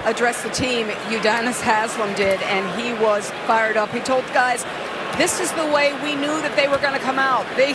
address the team, Udonis Haslem did, and he was fired up. He told the guys, this is the way we knew that they were going to come out. They